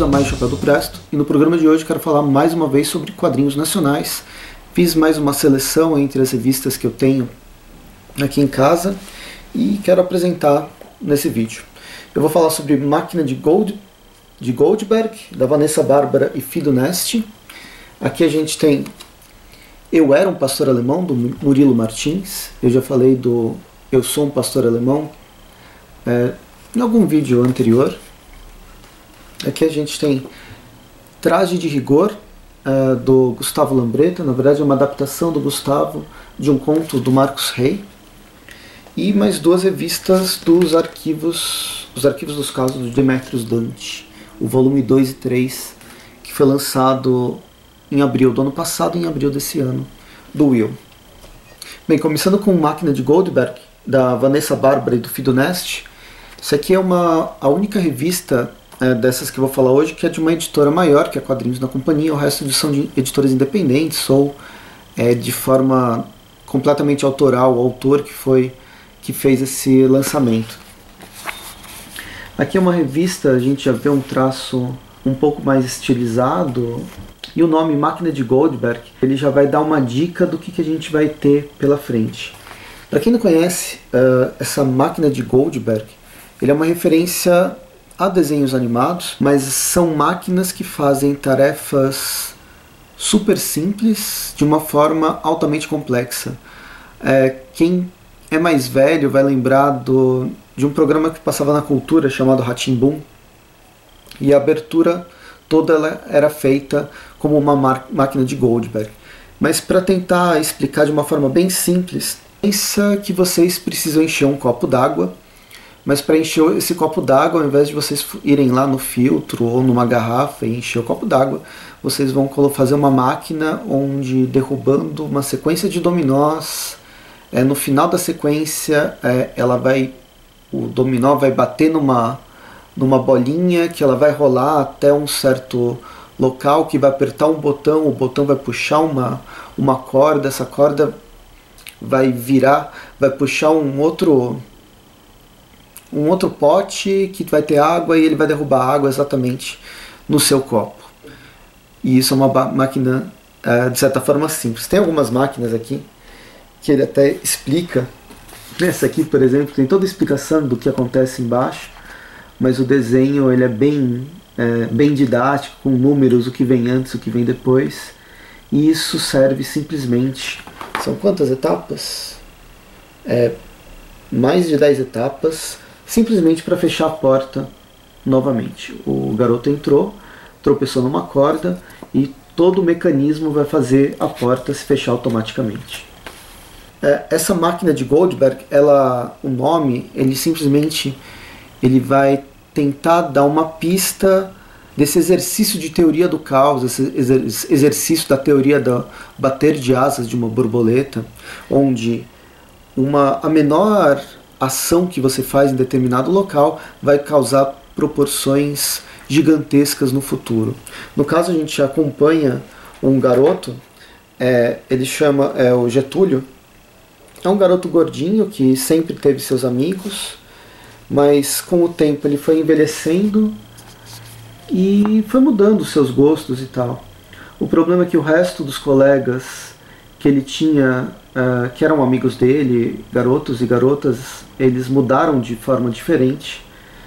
bem-vindos a mais Chapéu do Presto, e no programa de hoje quero falar mais uma vez sobre quadrinhos nacionais. Fiz mais uma seleção entre as revistas que eu tenho aqui em casa e quero apresentar nesse vídeo. Eu vou falar sobre Máquina de Goldberg, da Vanessa Bárbara e Fido Nesti. Aqui a gente tem Eu Era um Pastor Alemão, do Murilo Martins. Eu já falei do Eu Sou um Pastor Alemão em algum vídeo anterior. Aqui a gente tem Traje de Rigor, do Gustavo Lambreta. Na verdade é uma adaptação do Gustavo de um conto do Marcos Rey. E mais duas revistas dos arquivos dos casos do Demetrius Dante, o volume 2 e 3, que foi lançado em abril do ano passado e em abril desse ano, do Will. Bem, começando com Máquina de Goldberg, da Vanessa Bárbara e do Fido Nesti. Isso aqui é a única revista dessas que eu vou falar hoje que é de uma editora maior, que é Quadrinhos na Companhia. O resto são de editoras independentes ou de forma completamente autoral, o autor que fez esse lançamento. Aqui é uma revista, a gente já vê um traço um pouco mais estilizado, e o nome Máquina de Goldberg, ele já vai dar uma dica do que a gente vai ter pela frente. Para quem não conhece, essa Máquina de Goldberg, ele é uma referência a desenhos animados, mas são máquinas que fazem tarefas super simples de uma forma altamente complexa. Quem é mais velho vai lembrar de um programa que passava na Cultura chamado Rá-Tim-Bum, e a abertura toda ela era feita como uma máquina de Goldberg. Mas para tentar explicar de uma forma bem simples, pensa que vocês precisam encher um copo d'água, mas para encher esse copo d'água, ao invés de vocês irem lá no filtro ou numa garrafa e encher o copo d'água, vocês vão fazer uma máquina onde, derrubando uma sequência de dominós, no final da sequência o dominó vai bater numa bolinha que ela vai rolar até um certo local, que vai apertar um botão, o botão vai puxar uma corda, essa corda vai puxar um outro pote que vai ter água e ele vai derrubar a água exatamente no seu copo. E isso é uma máquina de certa forma simples. Tem algumas máquinas aqui que ele até explica. Essa aqui, por exemplo, tem toda a explicação do que acontece embaixo, mas o desenho ele é bem didático, com números, o que vem antes, o que vem depois. E isso serve simplesmente... São quantas etapas? Mais de 10 etapas, simplesmente para fechar a porta novamente. O garoto entrou, tropeçou numa corda e todo o mecanismo vai fazer a porta se fechar automaticamente. Essa Máquina de Goldberg, o nome, ele vai tentar dar uma pista desse exercício de teoria do caos, esse exercício da teoria do bater de asas de uma borboleta, onde a menor ação que você faz em determinado local vai causar proporções gigantescas no futuro. No caso, a gente acompanha um garoto, ele chama o Getúlio. É um garoto gordinho que sempre teve seus amigos, mas com o tempo ele foi envelhecendo e foi mudando seus gostos e tal. O problema é que o resto dos colegas que ele tinha, que eram amigos dele, garotos e garotas, eles mudaram de forma diferente.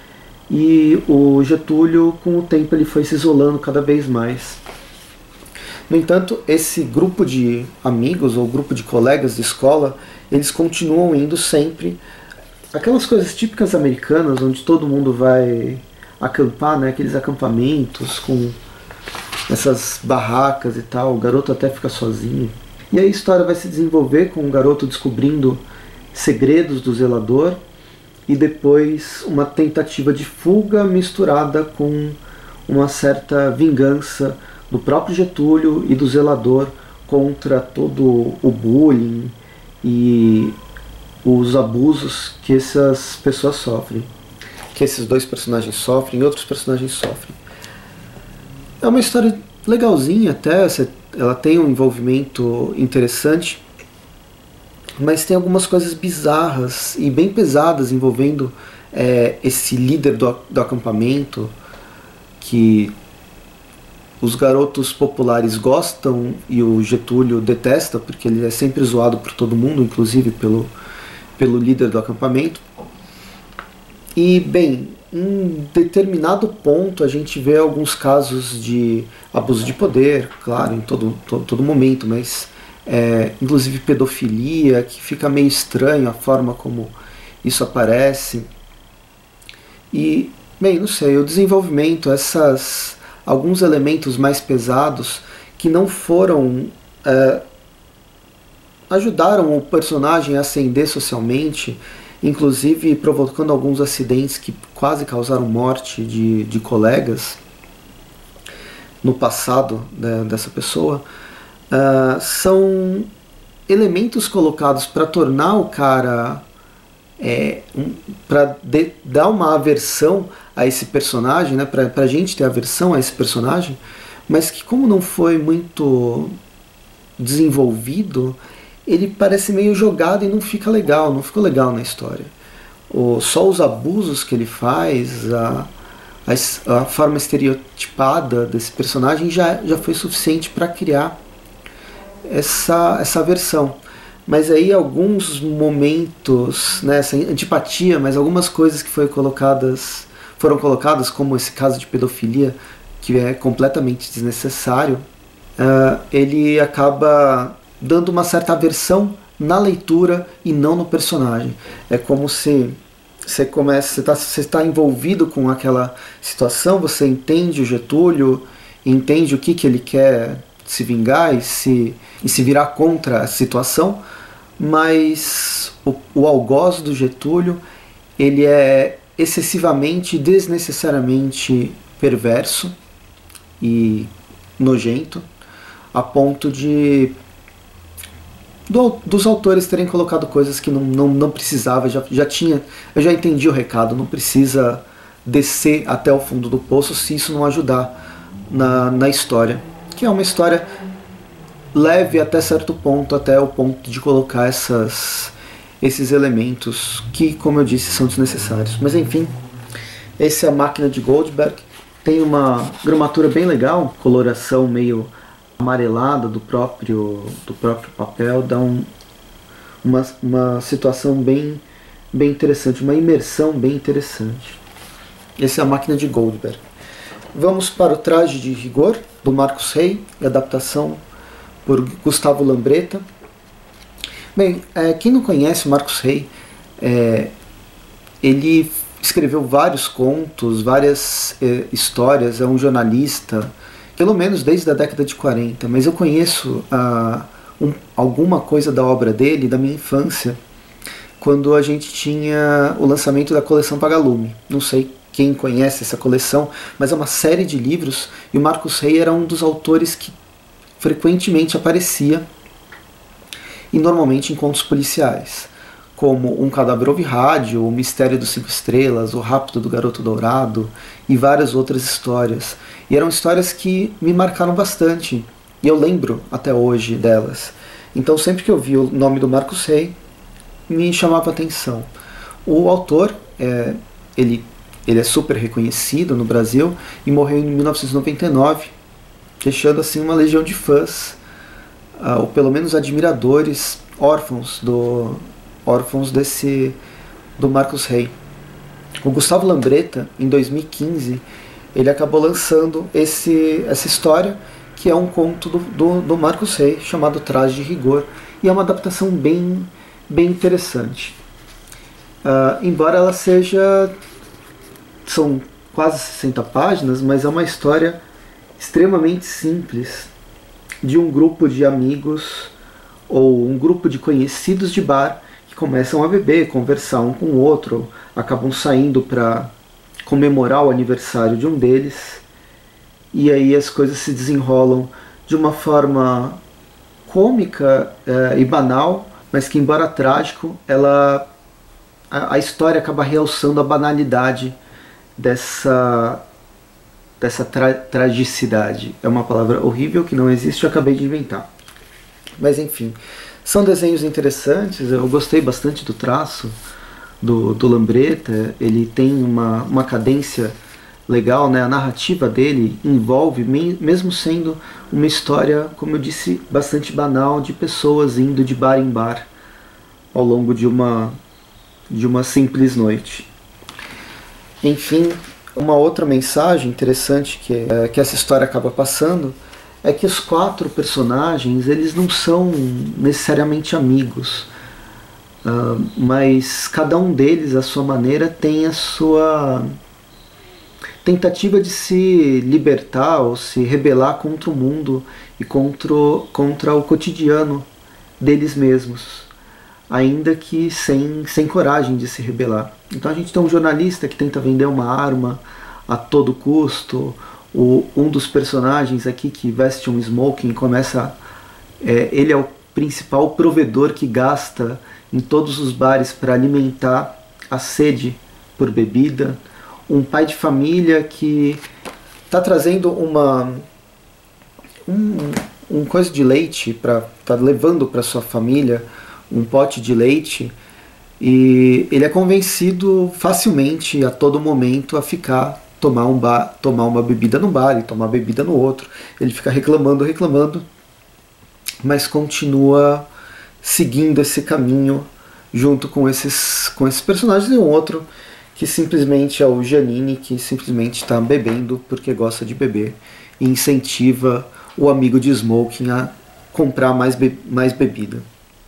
E o Getúlio, com o tempo, ele foi se isolando cada vez mais. No entanto, esse grupo de amigos ou grupo de colegas de escola, eles continuam indo sempre. Aquelas coisas típicas americanas, onde todo mundo vai acampar, né? Aqueles acampamentos com essas barracas e tal. O garoto até fica sozinho. E aí a história vai se desenvolver com o garoto descobrindo segredos do zelador e depois uma tentativa de fuga misturada com uma certa vingança do próprio Getúlio e do zelador contra todo o bullying e os abusos que essas pessoas sofrem, que esses dois personagens sofrem e outros personagens sofrem. É uma história legalzinha até, ela tem um envolvimento interessante, mas tem algumas coisas bizarras e bem pesadas envolvendo esse líder do acampamento, que os garotos populares gostam e o Getúlio detesta, porque ele é sempre zoado por todo mundo, inclusive pelo líder do acampamento. E, bem, em determinado ponto a gente vê alguns casos de abuso de poder, claro, em todo momento, mas inclusive pedofilia, que fica meio estranho a forma como isso aparece. E, bem, não sei, o desenvolvimento, alguns elementos mais pesados que não foram... ajudaram o personagem a ascender socialmente, inclusive provocando alguns acidentes que quase causaram morte de colegas no passado dessa pessoa, são elementos colocados para tornar o cara, para dar uma aversão a esse personagem, né, para a gente ter aversão a esse personagem, mas que, como não foi muito desenvolvido, ele parece meio jogado e não fica legal, não ficou legal na história. Só os abusos que ele faz, a forma estereotipada desse personagem já foi suficiente para criar essa versão. Mas aí alguns momentos, né, essa antipatia, mas algumas coisas que foram colocadas, como esse caso de pedofilia, que é completamente desnecessário, ele acaba dando uma certa aversão na leitura e não no personagem. É como se você está envolvido com aquela situação, você entende o Getúlio, entende o que ele quer se vingar e se virar contra a situação, mas o algoz do Getúlio, ele é excessivamente, desnecessariamente perverso e nojento, a ponto dos autores terem colocado coisas que não precisava, eu já entendi o recado, não precisa descer até o fundo do poço se isso não ajudar na história, que é uma história leve até certo ponto, até o ponto de colocar esses elementos que, como eu disse, são desnecessários. Mas enfim, essa é a Máquina de Goldberg, tem uma gramatura bem legal, coloração meio amarelada do próprio papel, dá uma situação bem interessante, uma imersão bem interessante. Essa é a Máquina de Goldberg. Vamos para o Traje de Rigor, do Marcos Rey, adaptação por Gustavo Lambreta. Bem, quem não conhece o Marcos Rey, ele escreveu vários contos, várias histórias, é um jornalista, pelo menos desde a década de 40, mas eu conheço alguma coisa da obra dele, da minha infância, quando a gente tinha o lançamento da coleção Pagalume. Não sei quem conhece essa coleção, mas é uma série de livros, e o Marcos Rey era um dos autores que frequentemente aparecia, e normalmente em contos policiais, como Um Cadáver Ouve Rádio, O Mistério dos Cinco Estrelas, O Rapto do Garoto Dourado e várias outras histórias. E eram histórias que me marcaram bastante, e eu lembro até hoje delas. Então sempre que eu vi o nome do Marcos Rey, me chamava a atenção. O autor, ele é super reconhecido no Brasil e morreu em 1999, deixando assim uma legião de fãs, ou pelo menos admiradores, órfãos do Marcos Rey. O Gustavo Lambreta, em 2015, ele acabou lançando essa história, que é um conto do Marcos Rey, chamado Traje de Rigor, e é uma adaptação bem interessante. Embora ela são quase 60 páginas, mas é uma história extremamente simples, de um grupo de amigos ou um grupo de conhecidos de bar que começam a beber, conversar um com o outro, acabam saindo para comemorar o aniversário de um deles, e aí as coisas se desenrolam de uma forma cômica e banal, mas que, embora trágico, a história acaba realçando a banalidade dessa tragicidade. É uma palavra horrível que não existe, eu acabei de inventar. Mas enfim, são desenhos interessantes, eu gostei bastante do traço do Lambreta, ele tem uma cadência legal, né? A narrativa dele envolve, mesmo sendo uma história, como eu disse, bastante banal, de pessoas indo de bar em bar ao longo de uma simples noite. Enfim, uma outra mensagem interessante que essa história acaba passando é que os 4 personagens, eles não são necessariamente amigos, mas cada um deles, à sua maneira, tem a sua tentativa de se libertar ou se rebelar contra o mundo e contra o cotidiano deles mesmos, ainda que sem coragem de se rebelar. Então a gente tem um jornalista que tenta vender uma arma a todo custo, um dos personagens aqui que veste um smoking começa... ele é o principal provedor que gasta em todos os bares para alimentar a sede por bebida. Um pai de família que está trazendo um coisa de leite, tá levando para sua família um pote de leite, e ele é convencido facilmente a todo momento a tomar uma bebida num bar e tomar bebida no outro. Ele fica reclamando, mas continua seguindo esse caminho junto com esses personagens, e um outro que simplesmente é o Giannini, que simplesmente está bebendo porque gosta de beber e incentiva o amigo de smoking a comprar mais bebida.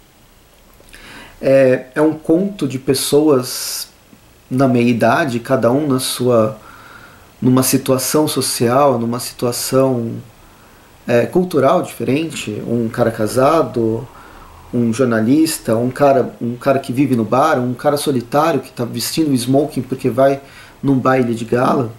É um conto de pessoas na meia-idade, cada um numa situação social, numa situação cultural diferente. Um cara casado, um jornalista, um cara que vive no bar, um cara solitário que está vestindo smoking porque vai num baile de gala,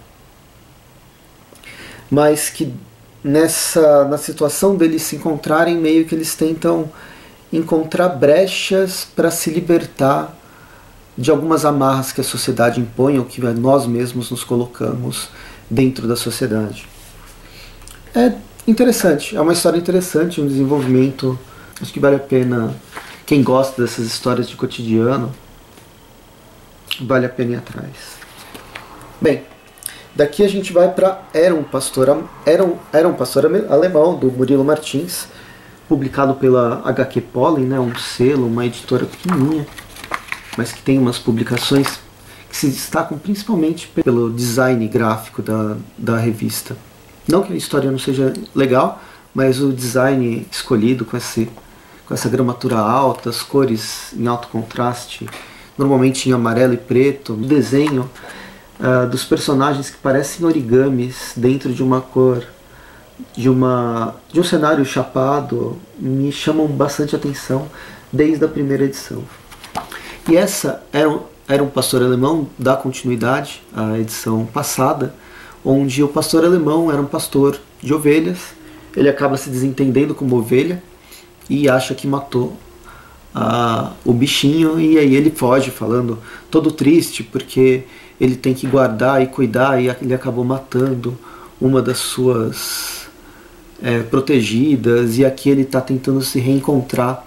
mas que na situação deles se encontrarem, meio que eles tentam encontrar brechas para se libertar de algumas amarras que a sociedade impõe ou que nós mesmos nos colocamos dentro da sociedade. É interessante, é uma história interessante, um desenvolvimento. Acho que vale a pena, quem gosta dessas histórias de cotidiano, vale a pena ir atrás. Bem, daqui a gente vai para Era um Pastor Alemão, do Murilo Martins, publicado pela HQ Pollen, né, um selo, uma editora pequenininha, mas que tem umas publicações que se destacam principalmente pelo design gráfico da revista. Não que a história não seja legal, mas o design escolhido com essa gramatura alta, as cores em alto contraste, normalmente em amarelo e preto, o desenho dos personagens que parecem origamis dentro de uma cor, de um cenário chapado, me chamam bastante atenção desde a primeira edição. E essa era um pastor alemão, dá continuidade à edição passada, onde o pastor alemão era um pastor de ovelhas. Ele acaba se desentendendo como ovelha e acha que matou o bichinho, e aí ele foge falando todo triste porque ele tem que guardar e cuidar, e ele acabou matando uma das suas protegidas, e aqui ele está tentando se reencontrar,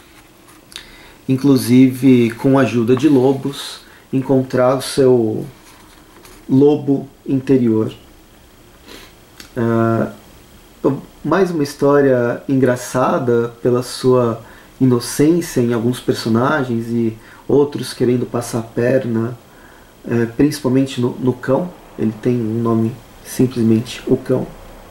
inclusive com a ajuda de lobos, encontrar o seu lobo interior. Mais uma história engraçada pela sua inocência em alguns personagens e outros querendo passar a perna, principalmente no cão. Ele tem um nome, simplesmente o cão,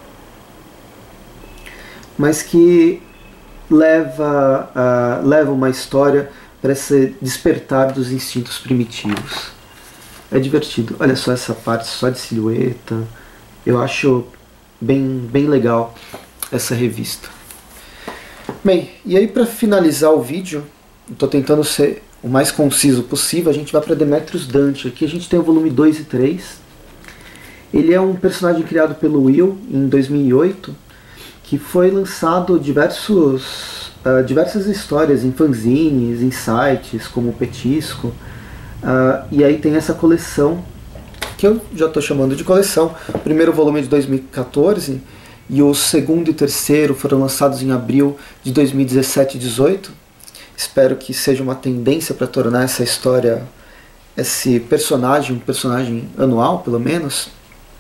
mas que leva uma história para esse despertar dos instintos primitivos. É divertido. Olha só essa parte só de silhueta. Eu acho bem legal essa revista. Bem, e aí para finalizar o vídeo, estou tentando ser o mais conciso possível, a gente vai para Demetrius Dante. Aqui a gente tem o volume 2 e 3. Ele é um personagem criado pelo Will em 2008, que foi lançado diversas histórias em fanzines, em sites como o Petisco, e aí tem essa coleção, que eu já estou chamando de coleção. O primeiro volume é de 2014 e o segundo e terceiro foram lançados em abril de 2017 e 2018. Espero que seja uma tendência para tornar essa história, esse personagem, um personagem anual, pelo menos.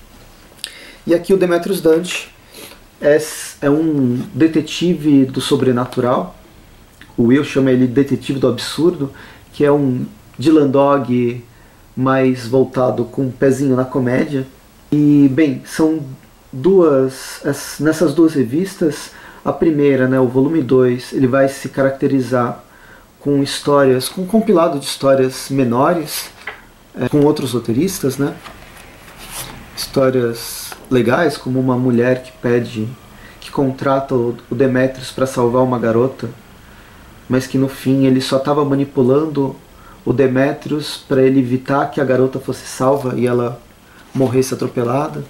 E aqui o Demetrius Dante é um detetive do sobrenatural. O Will chama ele detetive do absurdo, que é um Dylan Dog mais voltado com um pezinho na comédia. E, bem, são nessas duas revistas, a primeira, né, o volume 2, ele vai se caracterizar com histórias, com um compilado de histórias menores, com outros roteiristas, né? Histórias legais, como uma mulher que contrata o Demetrius para salvar uma garota, mas que no fim ele só estava manipulando o Demetrius para ele evitar que a garota fosse salva e ela morresse atropelada.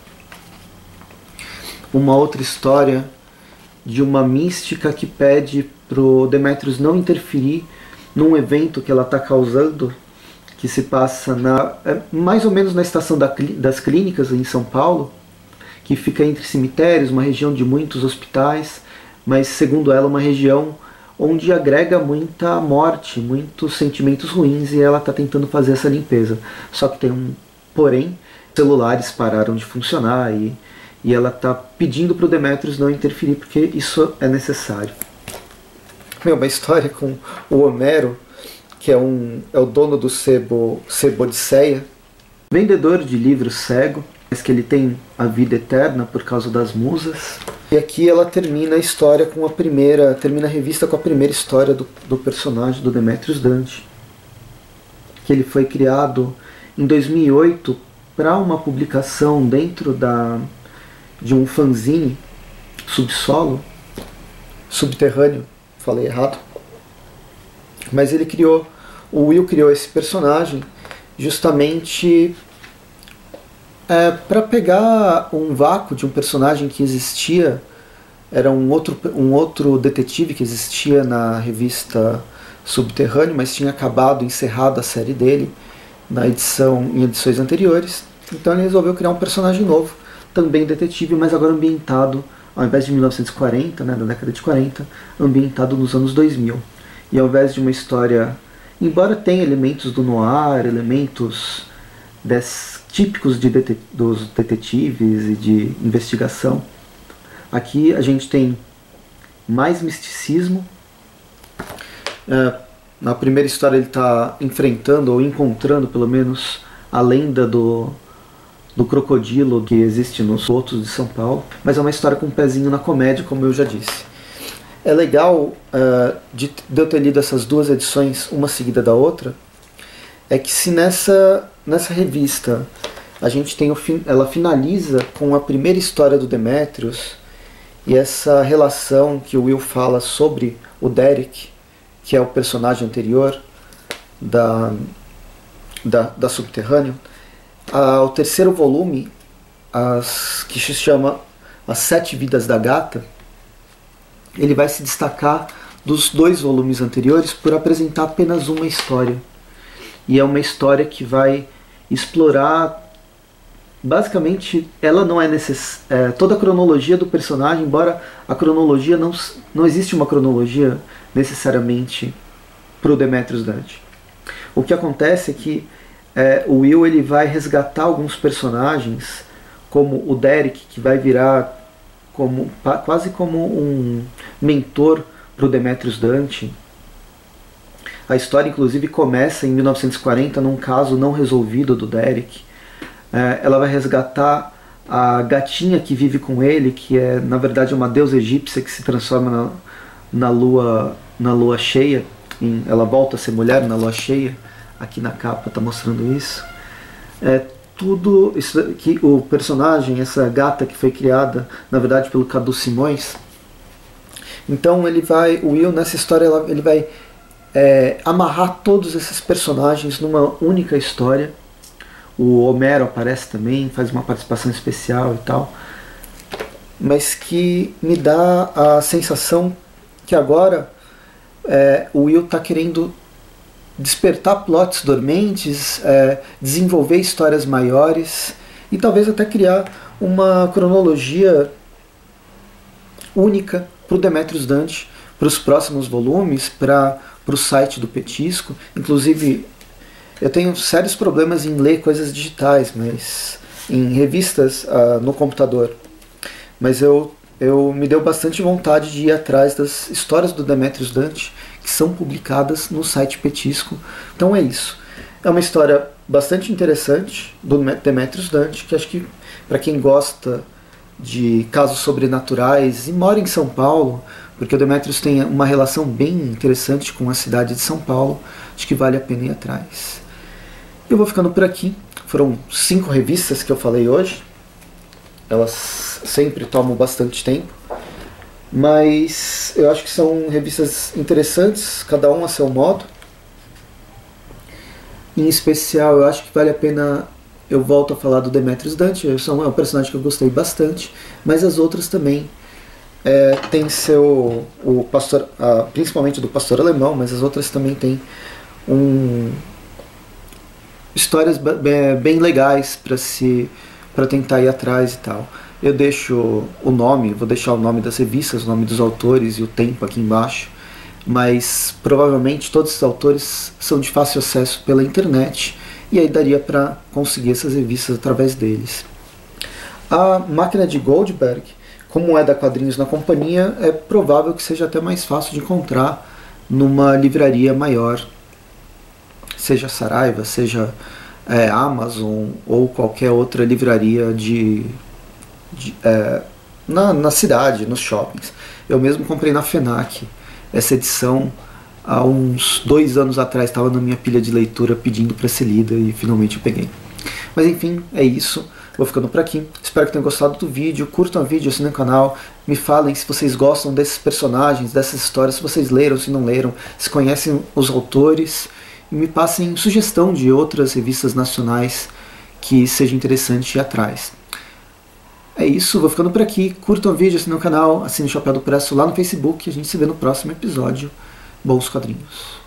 Uma outra história de uma mística que pede pro Demetrius não interferir num evento que ela está causando, que se passa mais ou menos na estação das clínicas em São Paulo, que fica entre cemitérios, uma região de muitos hospitais, mas segundo ela uma região onde agrega muita morte, muitos sentimentos ruins, e ela está tentando fazer essa limpeza. Só que tem um porém, celulares pararam de funcionar e ela está pedindo para o Demetrius não interferir porque isso é necessário. Uma história com o Homero, que é o dono do sebo Odisseia, vendedor de livros cego, mas que ele tem a vida eterna por causa das musas. E aqui ela termina a história termina a revista com a primeira história do personagem do Demetrius Dante, que ele foi criado em 2008 para uma publicação dentro de um fanzine subterrâneo, falei errado, mas o Will criou esse personagem justamente para pegar um vácuo de um personagem que existia, era um outro detetive que existia na revista Subterrâneo, mas tinha encerrado a série dele em edições anteriores. Então ele resolveu criar um personagem novo, também detetive, mas agora ambientado, ao invés de 1940, né, da década de 40, ambientado nos anos 2000. E ao invés de uma história, embora tenha elementos do noir, elementos típicos dos detetives e de investigação, aqui a gente tem mais misticismo. Na primeira história ele está enfrentando, ou encontrando pelo menos, a lenda do crocodilo que existe nos Sotos de São Paulo, mas é uma história com um pezinho na comédia, como eu já disse. É legal de eu ter lido essas duas edições, uma seguida da outra, é que se nessa revista a gente tem ela finaliza com a primeira história do Demetrius e essa relação que o Will fala sobre o Derek, que é o personagem anterior da Subterrâneo. O terceiro volume, que se chama As 7 Vidas da Gata, ele vai se destacar dos 2 volumes anteriores por apresentar apenas uma história. E é uma história que vai explorar, basicamente, ela não é toda a cronologia do personagem, embora a cronologia não existe uma cronologia necessariamente para o Demetrius Dante. O que acontece é que o Will ele vai resgatar alguns personagens, como o Derek, que vai virar quase como um mentor para o Demetrius Dante. A história, inclusive, começa em 1940, num caso não resolvido do Derek. Ela vai resgatar a gatinha que vive com ele, que é, na verdade, uma deusa egípcia que se transforma na lua cheia. Ela volta a ser mulher na lua cheia. Aqui na capa está mostrando isso. Tudo isso que o personagem, essa gata que foi criada, na verdade, pelo Cadu Simões. Então o Will nessa história ele vai amarrar todos esses personagens numa única história. O Homero aparece também, faz uma participação especial e tal, mas que me dá a sensação que agora o Will está querendo despertar plots dormentes, desenvolver histórias maiores e talvez até criar uma cronologia única para o Demetrius Dante, para os próximos volumes, para o site do Petisco. Inclusive, eu tenho sérios problemas em ler coisas digitais, mas em revistas no computador, mas eu me deu bastante vontade de ir atrás das histórias do Demetrius Dante que são publicadas no site Petisco. Então é isso. É uma história bastante interessante do Demetrius Dante, que acho que para quem gosta de casos sobrenaturais e mora em São Paulo, porque o Demetrius tem uma relação bem interessante com a cidade de São Paulo, acho que vale a pena ir atrás. Eu vou ficando por aqui. Foram 5 revistas que eu falei hoje. Elas sempre tomam bastante tempo, mas eu acho que são revistas interessantes, cada um a seu modo. Em especial, eu acho que vale a pena, eu volto a falar do Demetrius Dante, é um personagem que eu gostei bastante, mas as outras também tem o pastor, principalmente do Pastor Alemão, mas as outras também tem histórias bem legais para tentar ir atrás e tal. Eu deixo vou deixar o nome das revistas, o nome dos autores e o tempo aqui embaixo, mas provavelmente todos esses autores são de fácil acesso pela internet e aí daria para conseguir essas revistas através deles. A Máquina de Goldberg, como é da Quadrinhos na Companhia, é provável que seja até mais fácil de encontrar numa livraria maior, seja Saraiva, seja Amazon ou qualquer outra livraria na cidade, nos shoppings. Eu mesmo comprei na FENAC essa edição há uns 2 anos atrás, estava na minha pilha de leitura pedindo para ser lida e finalmente eu peguei. Mas enfim, é isso. Vou ficando por aqui. Espero que tenham gostado do vídeo. Curtam o vídeo, assinem o canal. Me falem se vocês gostam desses personagens, dessas histórias, se vocês leram, se não leram, se conhecem os autores. E me passem sugestão de outras revistas nacionais que seja interessante ir atrás. É isso, vou ficando por aqui. Curtam o vídeo, assinem o canal, assinem o Chapéu do Presto lá no Facebook. A gente se vê no próximo episódio. Bons quadrinhos.